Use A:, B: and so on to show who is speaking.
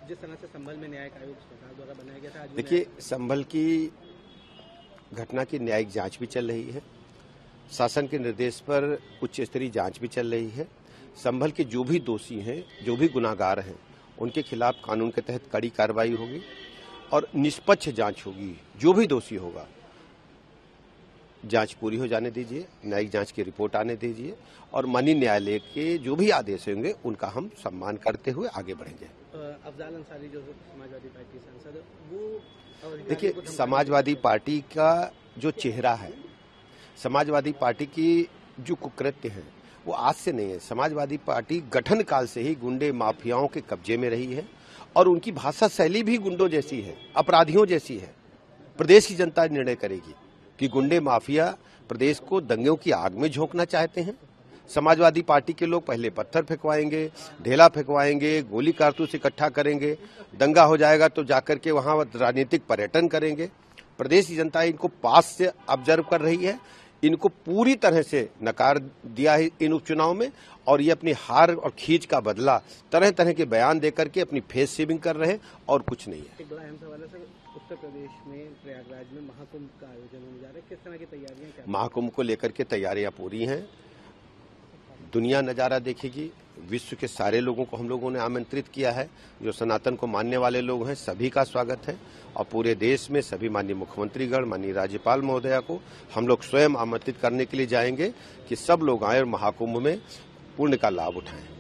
A: जिस तरह से संभल में न्यायिक आयोग सरकार द्वारा बनाया गया था, आज
B: देखिए, संभल की घटना की न्यायिक जांच भी चल रही है। शासन के निर्देश पर उच्च स्तरीय जांच भी चल रही है। संभल के जो भी दोषी हैं, जो भी गुनाहगार हैं, उनके खिलाफ कानून के तहत कड़ी कार्रवाई होगी और निष्पक्ष जांच होगी। जो भी दोषी होगा, जांच पूरी हो जाने दीजिए, न्यायिक जांच की रिपोर्ट आने दीजिए और माननीय न्यायालय के जो भी आदेश होंगे उनका हम सम्मान करते हुए आगे बढ़ेंगे।
A: अफजाल अंसारी जो समाजवादी पार्टी सांसद, वो
B: देखिए, समाजवादी पार्टी का जो चेहरा है, समाजवादी पार्टी की जो कुकृत्य है, वो आज से नहीं है। समाजवादी पार्टी गठन काल से ही गुंडे माफियाओं के कब्जे में रही है और उनकी भाषा शैली भी गुंडों जैसी है, अपराधियों जैसी है। प्रदेश की जनता निर्णय करेगी कि गुंडे माफिया प्रदेश को दंगों की आग में झोंकना चाहते हैं। समाजवादी पार्टी के लोग पहले पत्थर फेंकवाएंगे, ढेला फेंकवाएंगे, गोली कारतूस इकट्ठा करेंगे, दंगा हो जाएगा तो जाकर के वहां राजनीतिक पर्यटन करेंगे। प्रदेश की जनता इनको पास से ऑब्जर्व कर रही है, इनको पूरी तरह से नकार दिया है इन उपचुनाव में और ये अपनी हार और खींच का बदला तरह तरह के बयान देकर के अपनी फेस सेविंग कर रहे हैं और कुछ नहीं है।
A: एक बड़ा अहम सवाल है सर, उत्तर प्रदेश में प्रयागराज में महाकुंभ का आयोजन होने जा रहा है, किस तरह की तैयारियां क्या?
B: महाकुंभ को लेकर के तैयारियां पूरी हैं। दुनिया नजारा देखेगी, विश्व के सारे लोगों को हम लोगों ने आमंत्रित किया है। जो सनातन को मानने वाले लोग हैं, सभी का स्वागत है और पूरे देश में सभी माननीय मुख्यमंत्रीगण, माननीय राज्यपाल महोदया को हम लोग स्वयं आमंत्रित करने के लिए जाएंगे कि सब लोग आए और महाकुंभ में पुण्य का लाभ उठाएं।